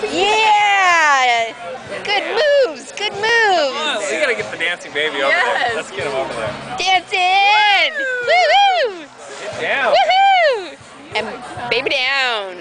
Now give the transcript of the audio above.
Yeah! Good moves, good moves. Oh, we gotta get the dancing baby over there. Let's get him over there. Dancing! Woohoo! Get down. Woohoo! And baby down.